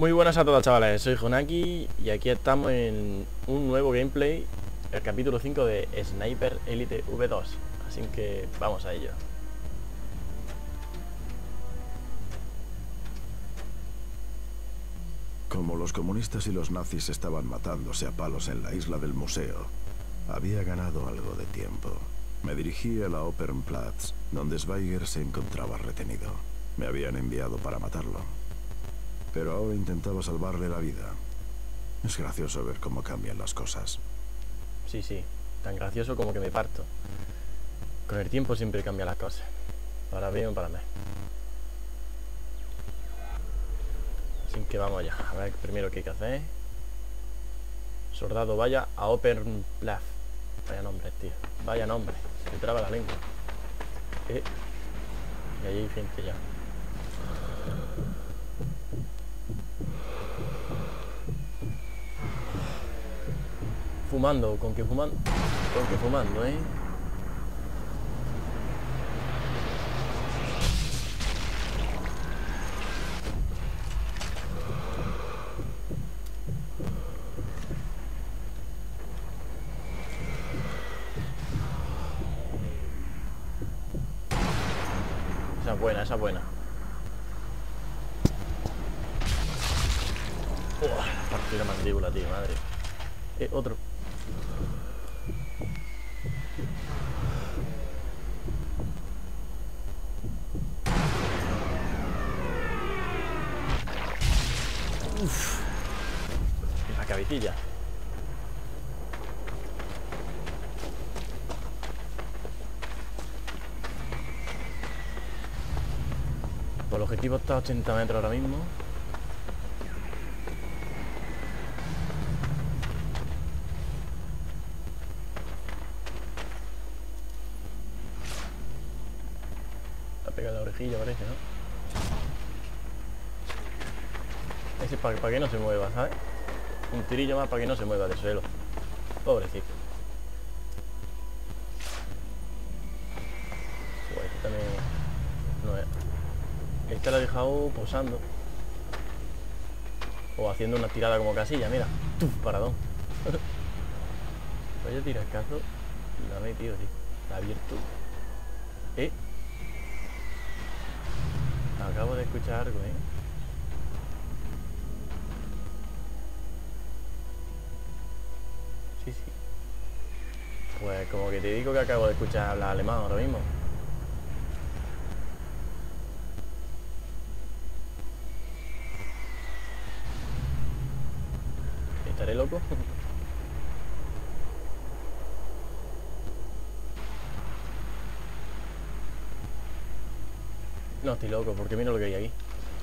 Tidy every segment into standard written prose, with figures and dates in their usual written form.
Muy buenas a todos, chavales, soy Jonaki y aquí estamos en un nuevo gameplay, el capítulo 5 de Sniper Elite V2. Así que vamos a ello. Como los comunistas y los nazis estaban matándose a palos en la isla del museo, había ganado algo de tiempo. Me dirigí a la Opernplatz, donde Schweiger se encontraba retenido. Me habían enviado para matarlo. Pero ahora intentaba salvarle la vida. Es gracioso ver cómo cambian las cosas. Sí, tan gracioso como que me parto. Con el tiempo siempre cambian las cosas. Para bien o para mal. Así que vamos allá. A ver primero qué hay que hacer. Soldado, vaya a Opernplatz. Vaya nombre, tío. Vaya nombre. Me traba la lengua. Y ahí hay gente ya. Fumando, con que fumando. Con que fumando, Esa es buena, esa es buena. Partí la mandíbula, tío, madre. Otro. Uf. En la cabecilla. Pues el objetivo está a 80 metros ahora mismo. Ha pegado la orejilla, parece, ¿no? Ese es para que no se mueva, ¿sabes? Un tirillo más para que no se mueva del suelo. Pobrecito. Pues este también no es. Este lo ha dejado posando. O haciendo una tirada como casilla, mira. ¡Tuf! Paradón. Vaya tirascazo. La ha metido, tío. Está abierto. Acabo de escuchar algo, Sí. Pues como que te digo que acabo de escuchar hablar alemán ahora mismo. ¿Estaré loco? No estoy loco, porque mira lo que hay aquí.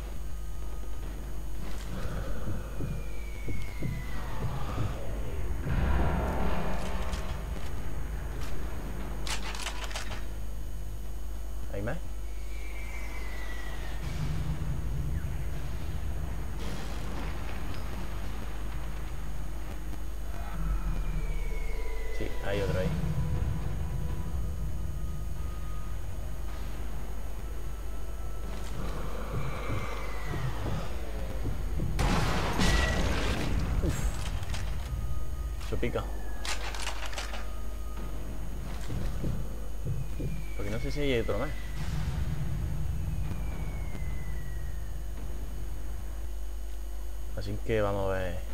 ¿Hay más? Sí, hay otro ahí. Eso pica. Porque no sé si hay otro más. Así que vamos a ver.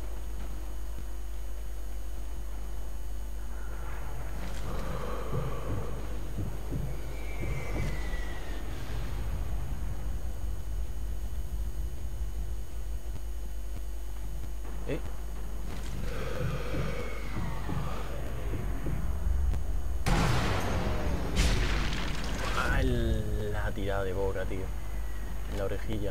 La tirada de boca, tío. En la orejilla.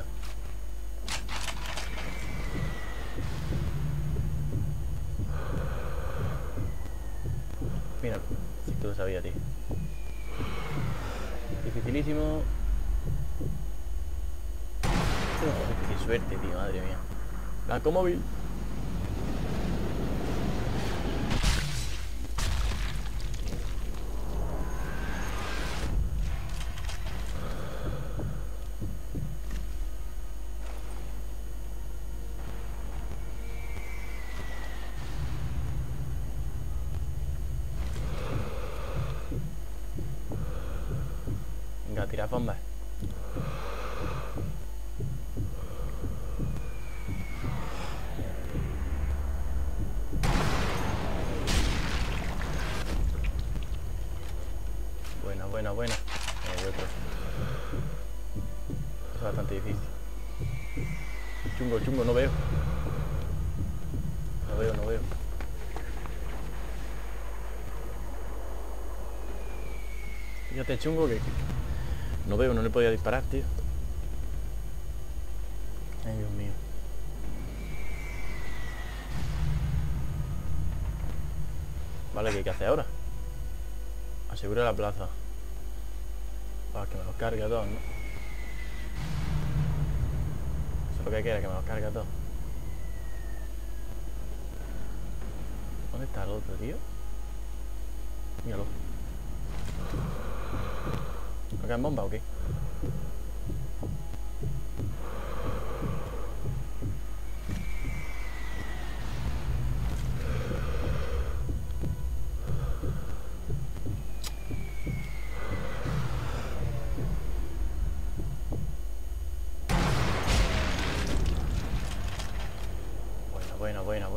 Mira, si tú lo sabías, tío. Dificilísimo. Qué suerte, tío, madre mía. Blanco móvil. Venga, tira bombas. Buena. Hay otro. Es bastante difícil. Chungo, no veo. No veo. Fíjate, chungo, que no veo, no le podía disparar, tío. Ay, Dios mío. Vale, ¿qué hay que hacer ahora? Asegura la plaza. Para que me los cargue a todos, ¿no? Eso es lo que quiera, que me los cargue a todos. ¿Dónde está el otro, tío? Míralo. ¿No quedan bombas o qué? Buena.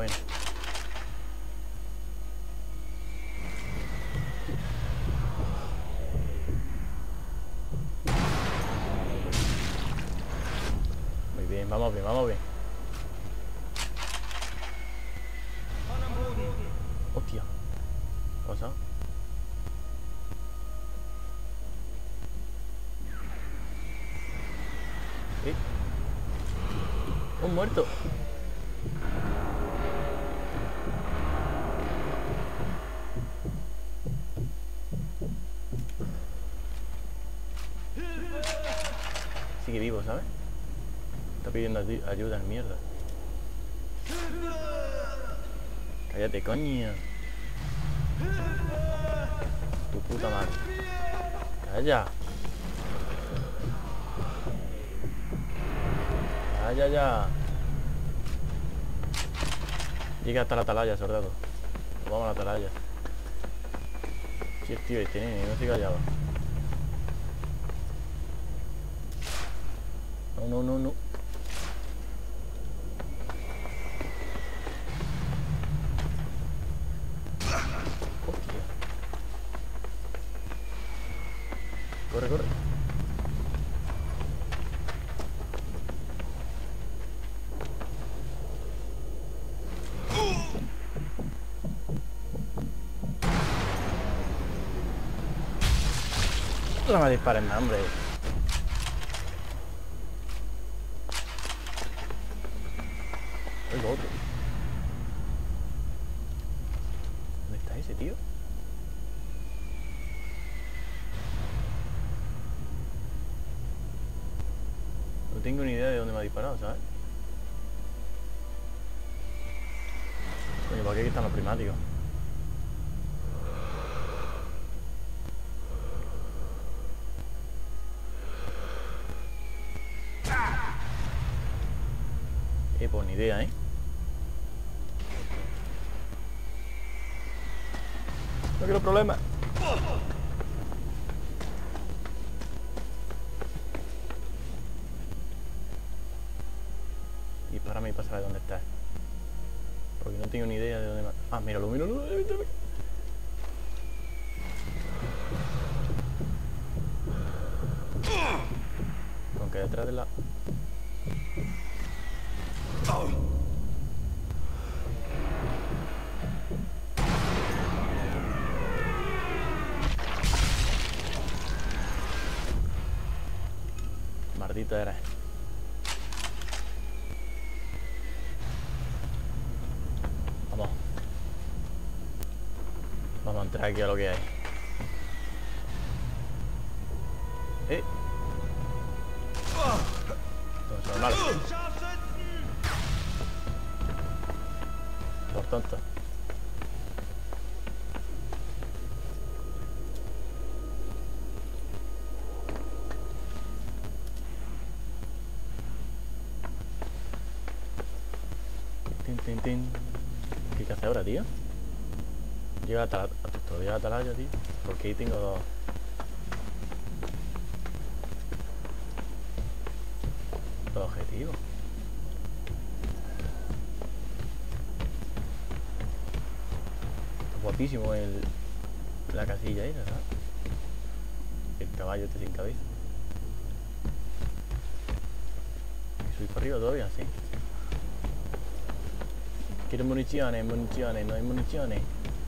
Muy bien, vamos bien. Hostia. ¿Qué ha pasado? Un muerto. Sigue vivo, ¿sabes? Está pidiendo ayuda en mierda. Cállate, coño. Tu puta madre. Calla. Calla ya. Llega hasta la atalaya, soldado. Vamos a la atalaya. Sí, tío, tiene, no se callaba. No. Hostia. Corre. No me disparen más, hombre. El otro. ¿Dónde está ese, tío? No tengo ni idea de dónde me ha disparado, ¿sabes? Coño, ¿para qué aquí están los prismáticos? Pues ni idea, ¿eh? No quiero problemas. Dispárame y pasaré dónde estás. Porque no tengo ni idea de dónde me... Ah, míralo. Con que detrás de la... Maldita era. Vamos a entrar aquí a lo que hay. No, normal. Por tonto. ¿Qué hay que hacer ahora, tío? Llega a la atalaya, tío. Porque ahí tengo dos. el objetivo. Está guapísimo la casilla esa, ¿sabes? El caballo este sin cabeza. ¿Y subir para arriba todavía? Sí. Quiero municiones, municiones, no hay municiones.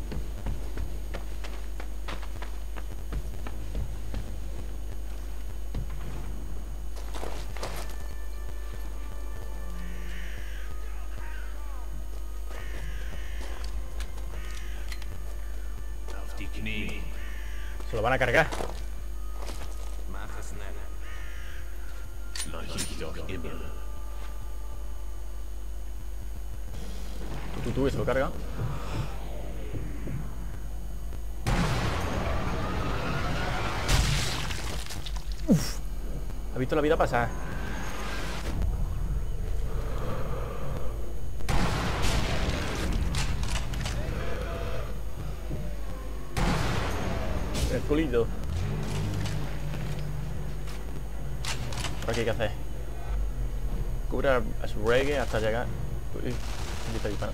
Se lo van a cargar. Tú, que se lo carga. Uf. ¿Has visto la vida pasar? El culito. Ahora, ¿qué hay que hacer? Cubre a su reggae hasta llegar. Uy, me está disparando.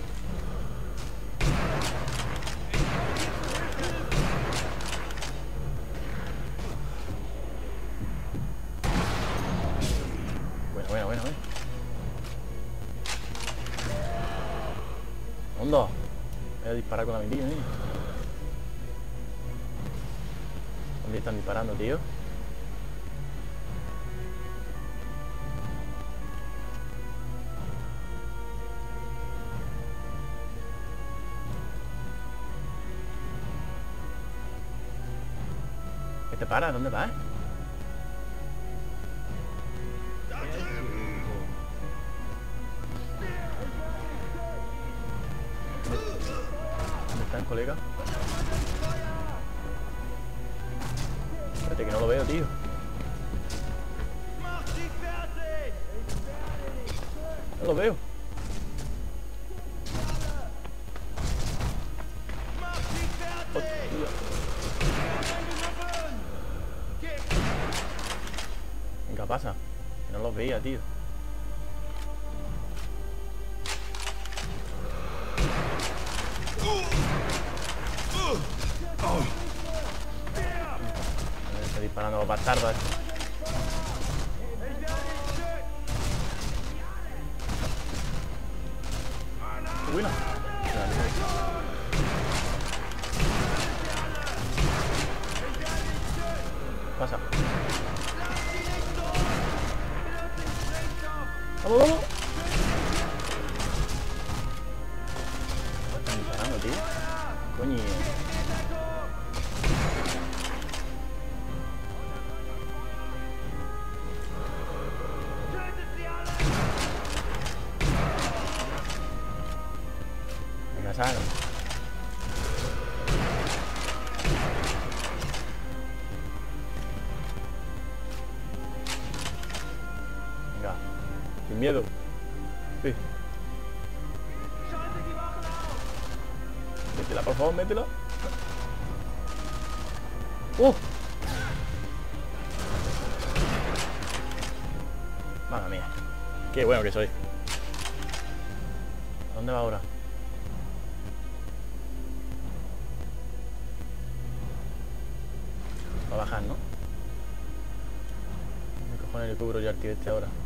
Bueno. Hondo. Voy a disparar con la mentira, ¿eh? ¿Dónde están disparando, tío? ¿Qué te para? ¿Dónde vas? ¿Dónde están, colega? Espérate que no lo veo, tío. No lo veo. Hostia. Venga, pasa. Que no los veía, tío. Me está disparando los bastardos. Buena. Pasa. ¡Vamos! Están disparando, tío. Coño. Venga, sal. Venga. Sin miedo. Sí. Métela, por favor, métela. Madre mía. Qué bueno que soy. ¿A dónde va ahora? Va a bajar, ¿no? ¿Qué cojones le cubro yo al tío este ahora?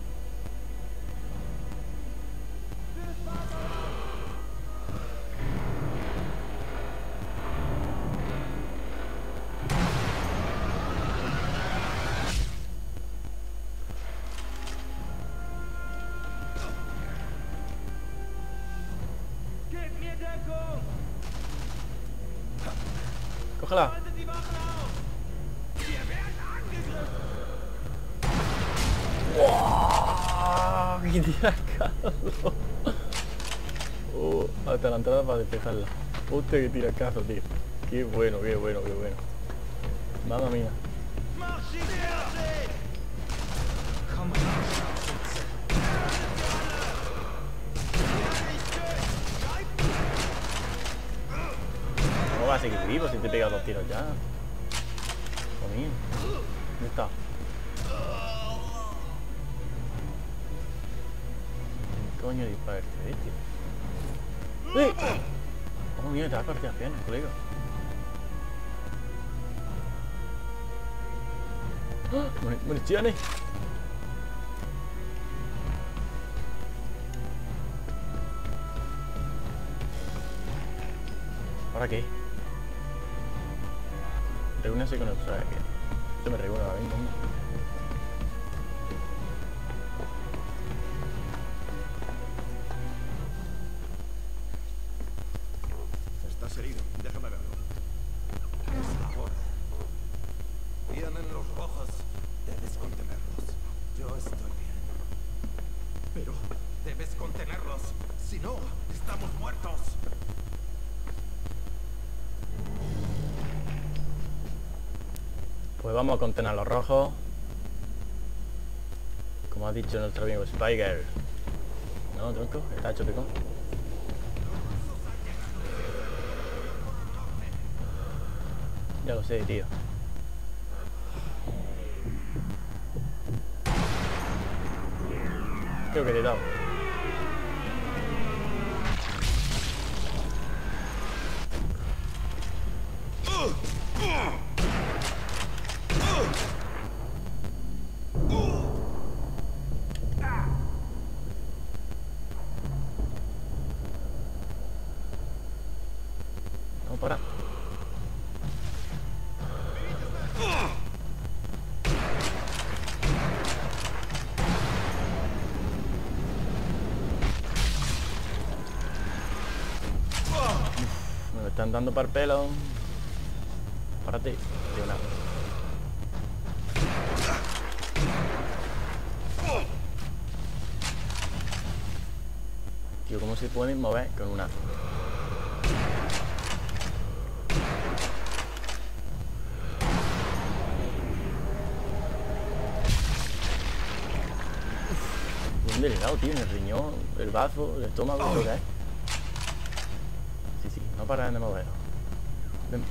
¡Cógela! ¡Wow! ¡Qué tiracazo! Hasta la entrada para despejarla. Hostia, que tiracazo, tío. Qué bueno, qué bueno, qué bueno. Mamma mía. ¿Cómo vas a seguir vivo si te he pegado 2 tiros ya? Hijo mío. ¿Dónde está? coño dispara este bestia? ¡Eh! Oh, mira, te vas a partir las piernas, colega. ¡Ah! ¡Municiones! ¿Ahora qué? Reúnase con el usuario. Yo me reúno ahora mismo. Estás herido, déjame verlo. Es ahora. Vienen los rojos. Debes contenerlos. Yo estoy bien. Pero debes contenerlos. Si no, estamos muertos. Pues vamos a contener a los rojos. Como ha dicho nuestro amigo Spiker. No, tronco, está hecho picón. Ya lo sé, tío. Creo que te he dado. Vamos para. Me están dando par pelo. Párate, tío, nada. Tío, ¿cómo se pueden mover con una? ¿Dónde le he dado, tío? En el riñón, el bazo, el estómago, lo que es. Sí, sí, no para de moverlo. Ven.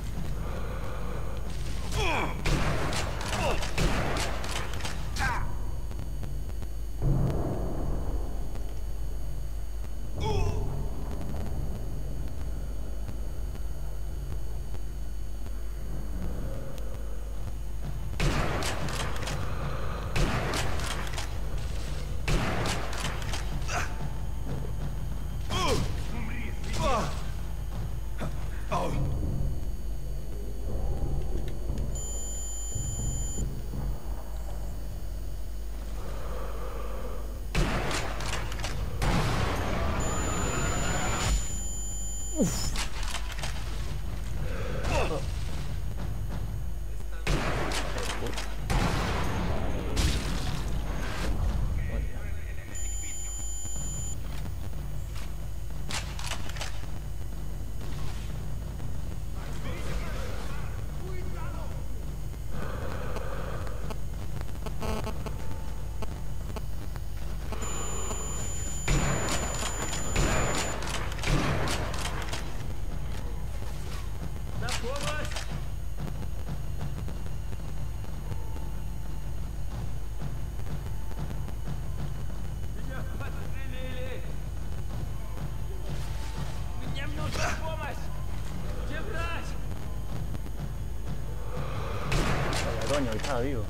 Coño, que estaba vivo.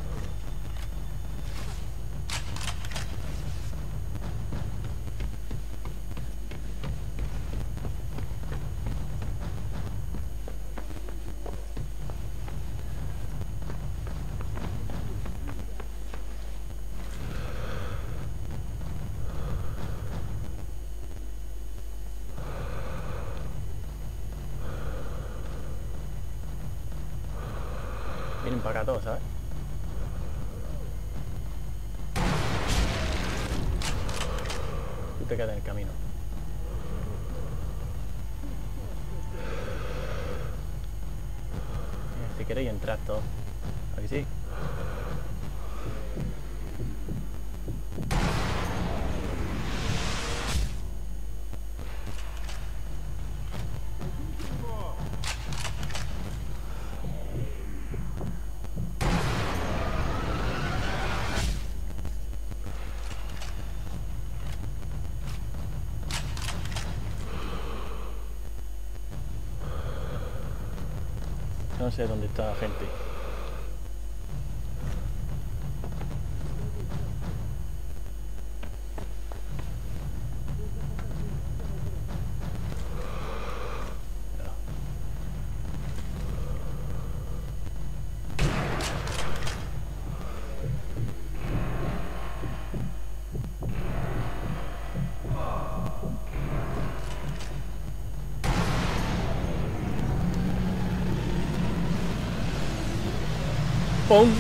Vienen para acá todos, ¿sabes? Tú te quedas en el camino. Si queréis entrar todos. ¿A que sí? No sé dónde está la gente. ¡Pum!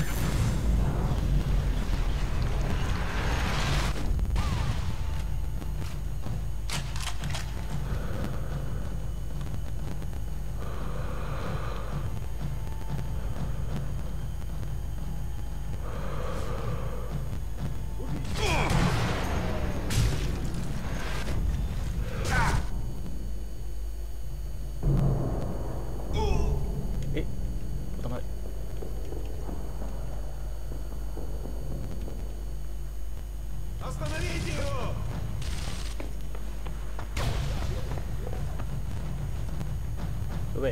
Puta madre. Sube.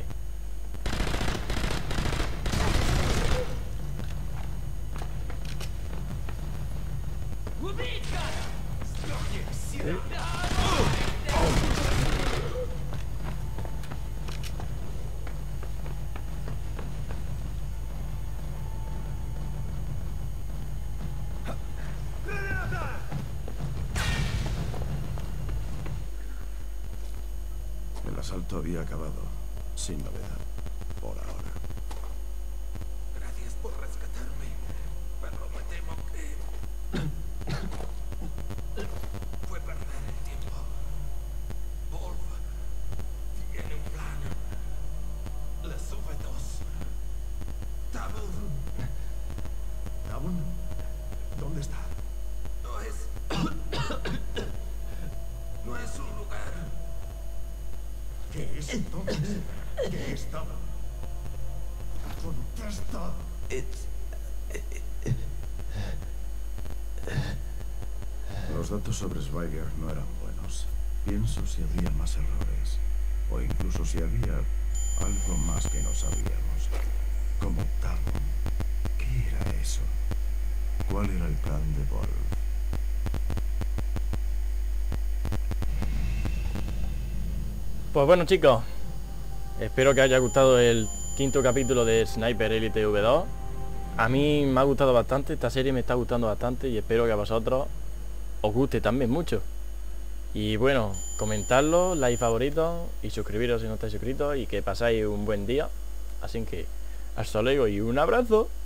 El asalto había acabado, sin novedad, por ahora. Gracias por rescatarme, pero me temo que fue perder el tiempo. Wolf tiene un plan. La sube 2. Tabun. ¿Tabun? ¿Dónde está? No es. No es un lugar. ¿Qué es entonces? ¿Qué es Tabun? ¡Contesta! Los datos sobre Schweiger no eran buenos. Pienso si habría más errores. O incluso si había algo más que no sabíamos. Como Tabun. ¿Qué era eso? ¿Cuál era el plan de Wolf? Pues bueno, chicos, espero que haya gustado el quinto capítulo de Sniper Elite V2. A mí me ha gustado bastante, esta serie me está gustando bastante y espero que a vosotros os guste también mucho. Y bueno, comentadlo, like, favoritos y suscribiros si no estáis suscritos y que pasáis un buen día. Así que hasta luego y un abrazo.